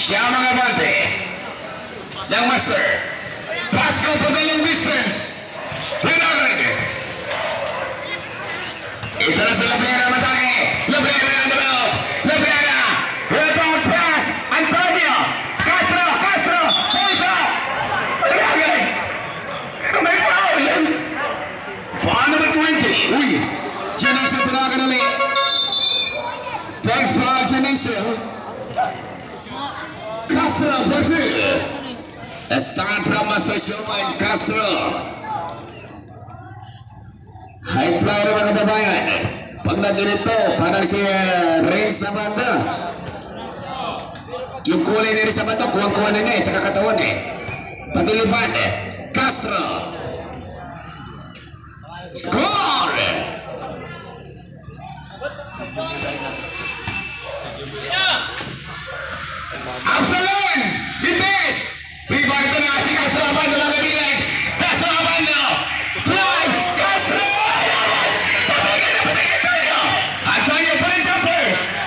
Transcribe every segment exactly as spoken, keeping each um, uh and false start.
Siya ang mga bante ng master. Pascal for the long distance. Rinagin. Ito na sa Labrera matake. Labrera na develop. Labrera. Rebound pass. Antonio. Castro. Castro. Pulsa. Rinagin. May foul. Foul number twenty. Uy. Janisha tinagan ulit. Take foul Janisha. Castro. Brazil. Estakan from Master Showman Castro. High flyer mga kababayan. Pag nandito, parang si uh, Reigns sa banda. Yung kulay nila sa banda, kuwang-kuwa na niya eh, sa kakatawan eh. Patilipan eh. Castro. Score! Absalon! Bites! Rebound ito na si Castro Abando lang gabigan. Castro Abando! Fly! Castro! Patayin na patayin Antonio! Antonio for the jumper!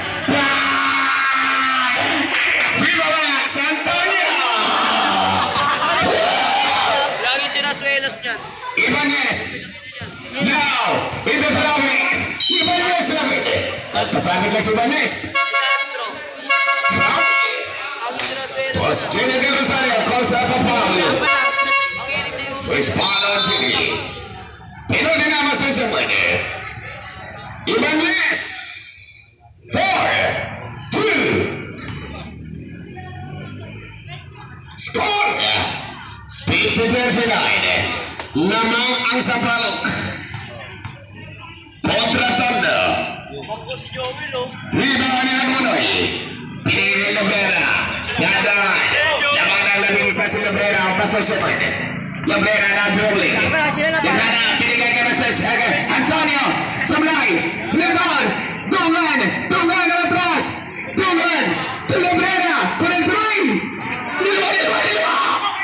Fly! Viva Max! Antonio! Lagi sinaswelas niyan. Ibanez! Now! In the province! Ibanez lang ito! Nagpasabi lang si Ibanez! Castro. From? Ang sinaswelas. Austin de Rosario calls up a foul. Ang hilig sa yung First foul on Jimmy. Penalty naman sa isang pwede. Ibanez! Four! Two! Score! fifty thirty-nine. Lamang ang Sapalok. Kontra Tondo. Rebound ni Agunoy. Pinili Lobrera. Gandaan. Lamang lalabing isa si Lobrera ang pasosyon. Lobrera na dribbling. Gandaan. Pinigay ka Master Shagan. Antonio. Sablay. Rebound. Dungan. Dungan na atras. Dungan. To Lobrera. For a three. Dilo, dilo, dilo.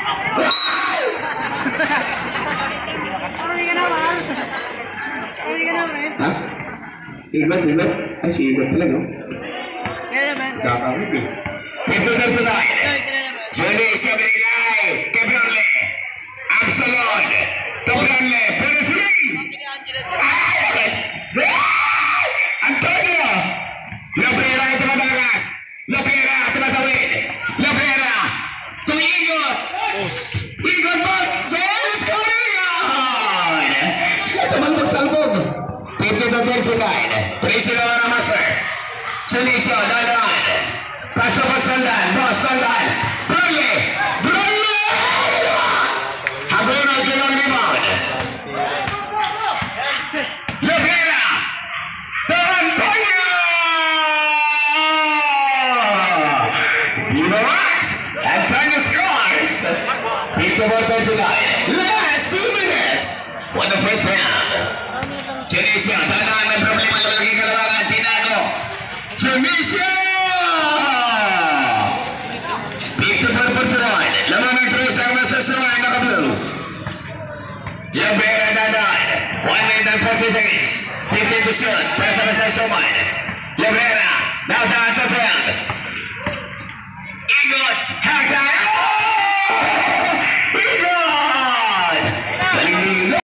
Ha? Ibat, ibat. Ay, si Ibat pala, no? Kakawit eh. Ito na tonight. Johnny siya binigay. Kay Bronle. Absalon. To Bronle. For the three. Ay! Antonio. Lobrera ito madagas. Lobrera tumatawid. Lobrera. Tumigot. Igot mo. Sales Coringan. Ito man magtalbog. fifty to thirty-nine. three zero na master. Sunisyo, dalaan. Paso pa sandan. Boss, sandan. Bronle. Bronle. Hagono, kilong rebound. Lobrera. To Antonio. Viva Max. Antonio scores. fifty to thirty-nine. Last two minutes. For the first round. Janisha, dadaan ng problema na lagi kalabangan. Tinago. Janisha! fifty-four forty-one. Laman ng tres ang Master Showman naka-blue. Lobrera dadaan. one minute and forty seconds. fifty to shoot. Para sa Master Showman. Lobrera. Now down to twelve. Igot. Hagda.